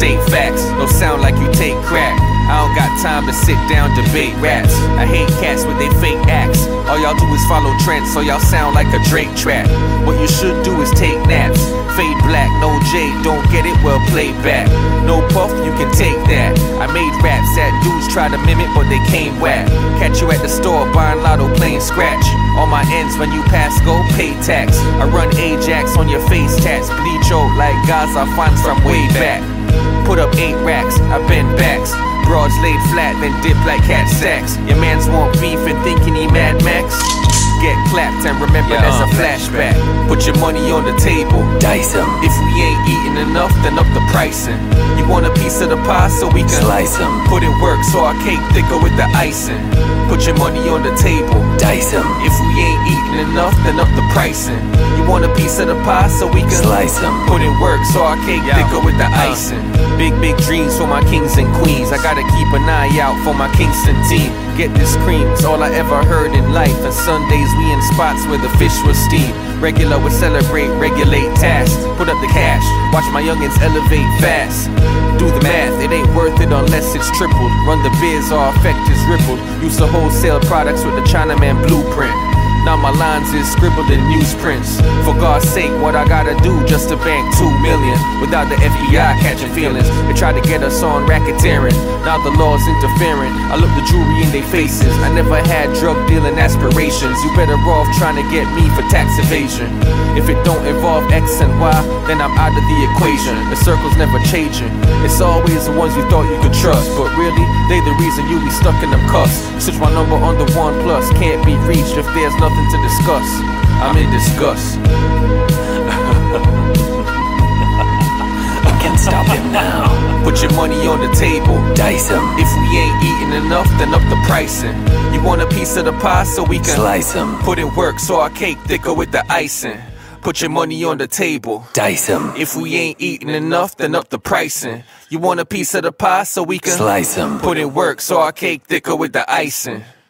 state facts. Don't sound like you take crack. I don't got time to sit down, debate raps. I hate cats with they fake acts. All y'all do is follow trends, so y'all sound like a Drake track. What you should do is take naps. Fade black, no J, don't get it, well play back. No puff, you can take that. I made raps that dudes try to mimic, but they came whack. Catch you at the store buying lotto, playing scratch. On my ends when you pass go, pay tax. I run Ajax on your face tats. Bleach out like Gaza finds from way back. Put up 8 racks, I bend backs. Broads laid flat, then dip like cat stacks. Your mans want beef and thinking he Mad Max. Get clapped and remember that's a flashback. Put your money on the table, dice 'em. If we ain't eating enough, then up the pricing. You want a piece of the pie so we can slice 'em. Put in work so our cake thicker with the icing. Put your money on the table, dice 'em. If we ain't eating enough, then up the pricing. You want a piece of the pie so we can slice 'em. Put in work so our cake thicker with the icing. Big dreams for my kings and queens. I gotta keep an eye out for my Kingston team. Get this cream, it's all I ever heard in life. And Sundays we in spots where the fish was steamed. Regular we celebrate, regulate tasks. Put up the cash, watch my youngins elevate fast. Do the math, it ain't worth it unless it's tripled. Run the biz, our effect is rippled. Use the wholesale products with the Chinaman blueprint. Now my lines is scribbled in newsprints. For God's sake, what I gotta do just to bank 2 million without the FBI catching feelings. They tried to get us on racketeering, now the law's interfering. I look the jewelry in their faces. I never had drug dealing aspirations. You better off trying to get me for tax evasion. If it don't involve X and Y, then I'm out of the equation. The circle's never changing. It's always the ones you thought you could trust, but really, they the reason you be stuck in them cuffs. Switch my number on the OnePlus, can't be reached if there's nothing to discuss. I'm in disgust. Can't stop him now. Put your money on the table, Dice 'em. If we ain't eating enough, then up the pricing. You want a piece of the pie so we can Slice 'em. put in work so our cake thicker with the icing. Put your money on the table, Dice 'em. If we ain't eating enough, then up the pricing. You want a piece of the pie so we can Slice 'em. put in work so our cake thicker with the icing.